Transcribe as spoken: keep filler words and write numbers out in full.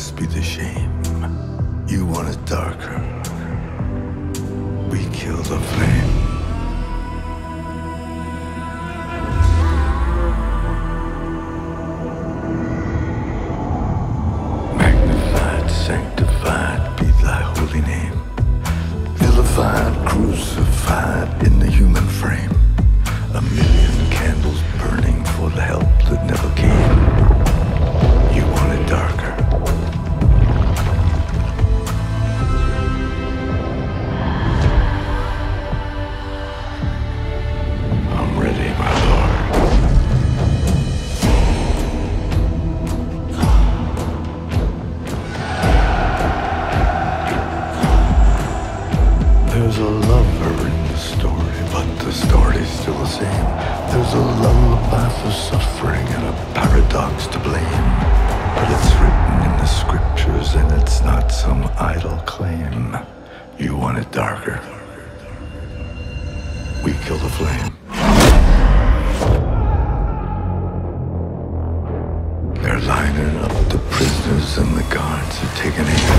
must be the shame. You want it darker. We kill the flame. Magnified, sanctified be thy holy name. Vilified, crucified in the human frame. A million candles burning for the help that never came. You want it darker. I'm ready, my lord. There's a lover in the story, but the story's still the same. There's a lullaby for suffering and a paradox to blame. But it's written in the scriptures and it's not some idle claim. You want it darker. We kill the flame. They're lining up the prisoners and the guards are taking aim.